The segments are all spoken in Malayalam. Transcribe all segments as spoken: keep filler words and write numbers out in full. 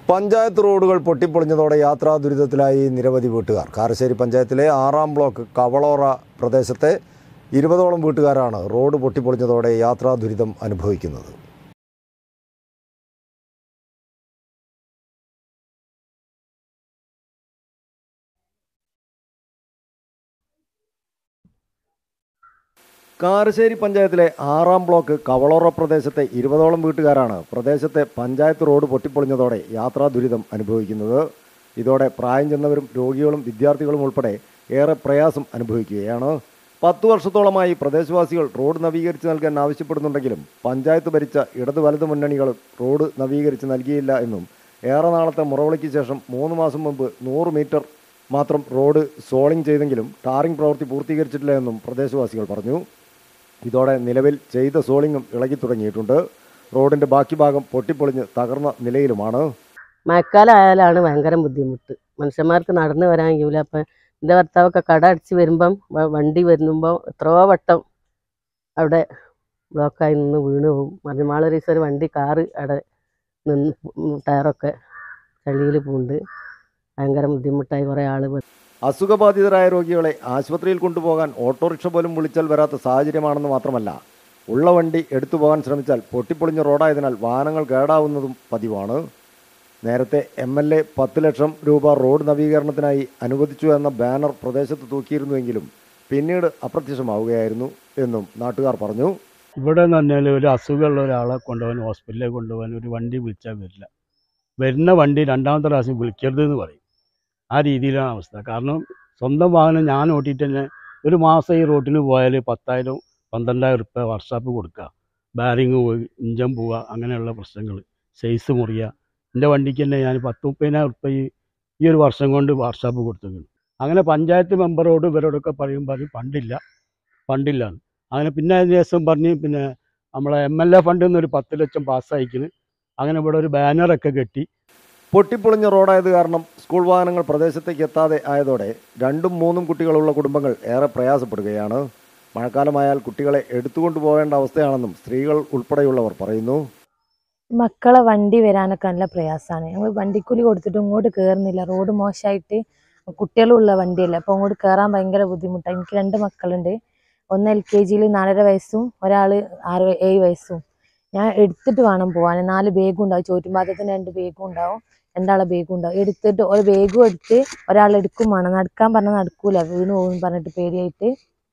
പഞ്ചായത്ത് റോഡുകൾ പൊട്ടിപ്പൊളിഞ്ഞതോടെ യാത്രാ ദുരിതത്തിലായി നിരവധി വീട്ടുകാർ. കാരശ്ശേരി പഞ്ചായത്തിലെ ആറാം ബ്ലോക്ക് കവളോറ പ്രദേശത്തെ ഇരുപതോളം വീട്ടുകാരാണ് റോഡ് പൊട്ടിപ്പൊളിഞ്ഞതോടെ യാത്രാ ദുരിതം അനുഭവിക്കുന്നത്. കാരശ്ശേരി പഞ്ചായത്തിലെ ആറാം ബ്ലോക്ക് കവളോറ പ്രദേശത്തെ ഇരുപതോളം വീട്ടുകാരാണ് പ്രദേശത്തെ പഞ്ചായത്ത് റോഡ് പൊട്ടിപ്പൊളിഞ്ഞതോടെ യാത്രാ ദുരിതം അനുഭവിക്കുന്നത്. ഇതോടെ പ്രായം ചെന്നവരും രോഗികളും വിദ്യാർത്ഥികളും ഉൾപ്പെടെ ഏറെ പ്രയാസം അനുഭവിക്കുകയാണ്. പത്തു വർഷത്തോളമായി പ്രദേശവാസികൾ റോഡ് നവീകരിച്ച് നൽകാൻ ആവശ്യപ്പെടുന്നുണ്ടെങ്കിലും പഞ്ചായത്ത് ഭരിച്ച ഇടതു വലതു മുന്നണികൾ റോഡ് നവീകരിച്ച് നൽകിയില്ല എന്നും ഏറെ നാളത്തെ മുറവിളിക്ക് ശേഷം മൂന്ന് മാസം മുമ്പ് നൂറ് മീറ്റർ മാത്രം റോഡ് സോളിംഗ് ചെയ്തെങ്കിലും ടാറിംഗ് പ്രവൃത്തി പൂർത്തീകരിച്ചിട്ടില്ല എന്നും പ്രദേശവാസികൾ പറഞ്ഞു. ഇതോടെ നിലവിൽ ചെയ്ത സോളിങ്ങും ഇളകി തുടങ്ങിയിട്ടുണ്ട്. റോഡിന്റെ ബാക്കി ഭാഗം പൊട്ടിപ്പൊളിഞ്ഞ് തകർന്ന നിലയിലുമാണ്. മഴക്കാലമായാലാണ് ഭയങ്കര ബുദ്ധിമുട്ട്. മനുഷ്യന്മാർക്ക് നടന്നു വരാൻ കഴിയില്ല. അപ്പം എൻ്റെ ഭർത്താവൊക്കെ കട അടിച്ച് വരുമ്പം വണ്ടി വരുമ്പോൾ എത്രയോ വട്ടം അവിടെ ബ്ലോക്കായി നിന്ന് വീണ് പോകും. മരുമാളൊരീസം ഒരു വണ്ടി കാറ് അവിടെ നിന്ന് ടയറൊക്കെ ചളിയിൽ പൂണ്ട് ഭയങ്കര ബുദ്ധിമുട്ടായി കുറേ ആൾ. അസുഖബാധിതരായ രോഗികളെ ആശുപത്രിയിൽ കൊണ്ടുപോകാൻ ഓട്ടോറിക്ഷ പോലും വിളിച്ചാൽ വരാത്ത സാഹചര്യമാണെന്ന് മാത്രമല്ല, ഉള്ള വണ്ടി എടുത്തു പോകാൻ ശ്രമിച്ചാൽ പൊട്ടിപ്പൊളിഞ്ഞ റോഡായതിനാൽ വാഹനങ്ങൾ കേടാവുന്നതും പതിവാണ്. നേരത്തെ എം എൽ എ പത്ത് ലക്ഷം രൂപ റോഡ് നവീകരണത്തിനായി അനുവദിച്ചു എന്ന ബാനർ പ്രദേശത്ത് തൂക്കിയിരുന്നുവെങ്കിലും പിന്നീട് അപ്രത്യക്ഷമാവുകയായിരുന്നു എന്നും നാട്ടുകാർ പറഞ്ഞു. ഇവിടെ എന്ന് പറഞ്ഞാൽ ഒരു അസുഖമുള്ള ഒരാളെ കൊണ്ടുപോകാൻ ഹോസ്പിറ്റലിൽ കൊണ്ടുപോകാൻ ഒരു വണ്ടി വിളിച്ചാൽ വരില്ല. വരുന്ന വണ്ടി രണ്ടാമത്തെ പ്രാവശ്യം വിളിക്കരുത് എന്ന് പറയും. ആ രീതിയിലാണ് അവസ്ഥ. കാരണം സ്വന്തം വാഹനം ഞാൻ ഓട്ടിയിട്ട് തന്നെ ഒരു മാസം ഈ റോട്ടിന് പോയാൽ പത്തായിരം പന്ത്രണ്ടായിരം റുപ്യ വർക്ക്ഷോപ്പ് കൊടുക്കുക, ബാരിങ് പോയി ഇഞ്ചൻ പോവുക, അങ്ങനെയുള്ള പ്രശ്നങ്ങൾ, സൈസ് മുറിയുക. എൻ്റെ വണ്ടിക്ക് തന്നെ ഞാൻ പത്ത് മുപ്പതിനായിരം റുപ്യ ഈ ഒരു വർഷം കൊണ്ട് വർക്ക്ഷോപ്പ് കൊടുത്തിട്ടുണ്ട്. അങ്ങനെ പഞ്ചായത്ത് മെമ്പറോട് ഇവരോടൊക്കെ പറയും പറയും ഫണ്ടില്ല ഫണ്ടില്ല അങ്ങനെ. പിന്നെ അതിന് ശേഷം പറഞ്ഞ് പിന്നെ നമ്മളെ എം എൽ എ ഫണ്ടിൽ നിന്ന് ഒരു പത്ത് ലക്ഷം പാസ്സായിക്കുന്നു. അങ്ങനെ ഇവിടെ ഒരു ബാനറൊക്കെ കെട്ടി. പൊട്ടിപ്പൊളിഞ്ഞ റോഡായത് കാരണം സ്കൂൾ വാഹനങ്ങൾ പ്രദേശത്തേക്ക് എത്താതെ ആയതോടെ രണ്ടും മൂന്നും കുട്ടികളുള്ള കുടുംബങ്ങൾ ഏറെ പ്രയാസപ്പെടുകയാണ്. മഴക്കാലമായാൽ കുട്ടികളെ എടുത്തുകൊണ്ടു പോകേണ്ട അവസ്ഥയാണെന്നും സ്ത്രീകൾ ഉൾപ്പെടെയുള്ളവർ പറയുന്നു. മക്കളെ വണ്ടി വരാനൊക്കെ നല്ല പ്രയാസമാണ്. ഞങ്ങൾ വണ്ടിക്കൂലി കൊടുത്തിട്ട് ഇങ്ങോട്ട് കയറുന്നില്ല. റോഡ് മോശമായിട്ട് കുട്ടികളുള്ള വണ്ടിയല്ല, അപ്പോൾ അങ്ങോട്ട് കയറാൻ ഭയങ്കര ബുദ്ധിമുട്ടാണ്. എനിക്ക് രണ്ട് മക്കളുണ്ട്. ഒന്ന് എൽ കെ ജിയിൽ നാലര വയസ്സും ഒരാൾ ആറ് ഏഴ് വയസ്സും. ഞാൻ എടുത്തിട്ട് വേണം പോകാൻ. നാല് ബേഗും ഉണ്ടാവും. ചോറ്റുപാത്രത്തിന് രണ്ട് ബേഗും ഉണ്ടാവും, രണ്ടാളെ ബേഗും ഉണ്ടാവും. എടുത്തിട്ട് ഒരു ബേഗും എടുത്ത് ഒരാൾ എടുക്കും വേണം. നടക്കാൻ പറഞ്ഞാൽ നടക്കൂല, വീണ് പോകും പറഞ്ഞിട്ട് പേടിയായിട്ട്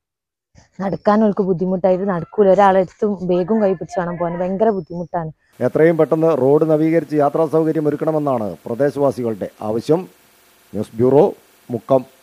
നടക്കാൻ അവർക്ക് ബുദ്ധിമുട്ടായിട്ട് നടക്കൂല. ഒരാളെടുത്ത് ബേഗും കൈ പിടിച്ച് വേണം പോകാൻ. ഭയങ്കര ബുദ്ധിമുട്ടാണ്. എത്രയും പെട്ടെന്ന് റോഡ് നവീകരിച്ച് യാത്രാ സൗകര്യം ഒരുക്കണമെന്നാണ് പ്രദേശവാസികളുടെ ആവശ്യം. News bureau, Mukkam.